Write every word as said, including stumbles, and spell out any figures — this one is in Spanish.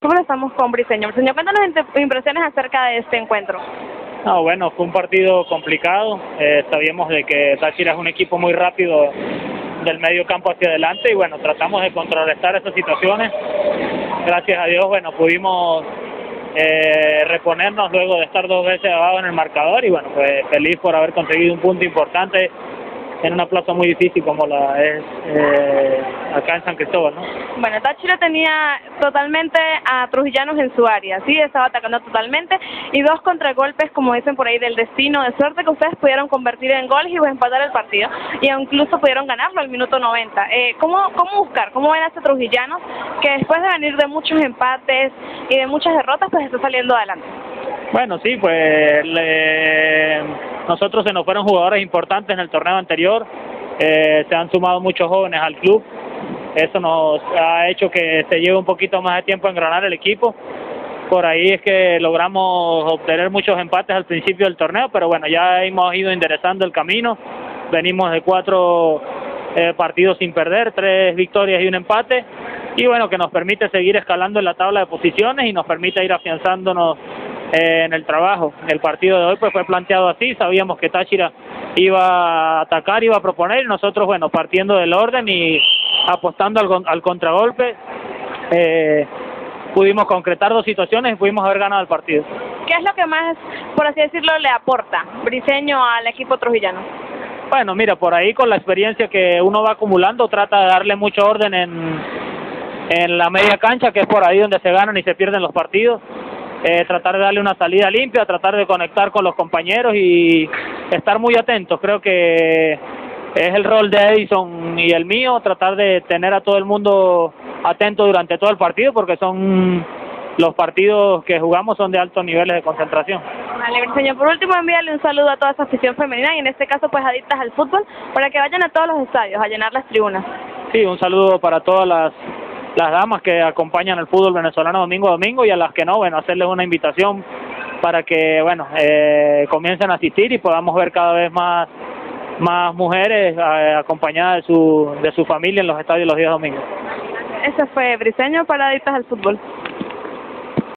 Bueno, estamos con Briseño. Briseño, cuéntanos impresiones acerca de este encuentro. No, bueno, fue un partido complicado. Eh, sabíamos de que Táchira es un equipo muy rápido del medio campo hacia adelante y bueno, tratamos de contrarrestar esas situaciones. Gracias a Dios, bueno, pudimos eh, reponernos luego de estar dos veces abajo en el marcador y bueno, pues feliz por haber conseguido un punto importante en una plaza muy difícil como la es eh, acá en San Cristóbal, ¿no? Bueno, Táchira tenía totalmente a Trujillanos en su área, sí, estaba atacando totalmente, y dos contragolpes, como dicen por ahí, del destino, de suerte que ustedes pudieron convertir en goles y pues empatar el partido, y incluso pudieron ganarlo al minuto noventa. Eh, ¿cómo, ¿Cómo buscar? ¿Cómo ven a este Trujillanos que después de venir de muchos empates y de muchas derrotas, pues está saliendo adelante? Bueno, sí, pues le... nosotros se nos fueron jugadores importantes en el torneo anterior, eh, se han sumado muchos jóvenes al club, eso nos ha hecho que se lleve un poquito más de tiempo engranar el equipo, por ahí es que logramos obtener muchos empates al principio del torneo, pero bueno, ya hemos ido enderezando el camino, venimos de cuatro eh, partidos sin perder, tres victorias y un empate, y bueno, que nos permite seguir escalando en la tabla de posiciones y nos permite ir afianzándonos en el trabajo. El partido de hoy pues fue planteado así, sabíamos que Táchira iba a atacar, iba a proponer, y nosotros, bueno, partiendo del orden y apostando al, al contragolpe, eh, pudimos concretar dos situaciones y pudimos haber ganado el partido. ¿Qué es lo que más, por así decirlo, le aporta Briseño al equipo trujillano? Bueno, mira, por ahí con la experiencia que uno va acumulando, trata de darle mucho orden en, en la media cancha, que es por ahí donde se ganan y se pierden los partidos. Eh, tratar de darle una salida limpia, tratar de conectar con los compañeros y estar muy atentos. Creo que es el rol de Edison y el mío, tratar de tener a todo el mundo atento durante todo el partido, porque son los partidos que jugamos son de altos niveles de concentración. Vale, Briseño, por último envíale un saludo a toda esa afición femenina y en este caso pues adictas al fútbol, para que vayan a todos los estadios a llenar las tribunas. Sí, un saludo para todas las las damas que acompañan el fútbol venezolano domingo a domingo, y a las que no, bueno, hacerles una invitación para que, bueno, eh, comiencen a asistir y podamos ver cada vez más más mujeres eh, acompañadas de su, de su familia en los estadios los días domingos. Ese fue Briseño para Adictas al Fútbol.